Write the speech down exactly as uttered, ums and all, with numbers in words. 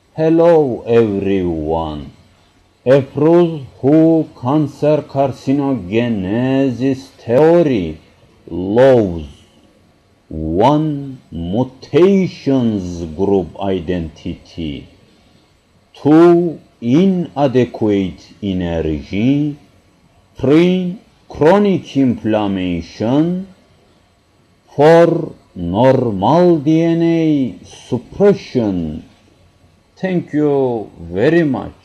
Hello everyone. Approach who cancer carcinogenesis theory loves one mutations group identity, two inadequate energy, three chronic inflammation, four normal D N A suppression. Thank you very much.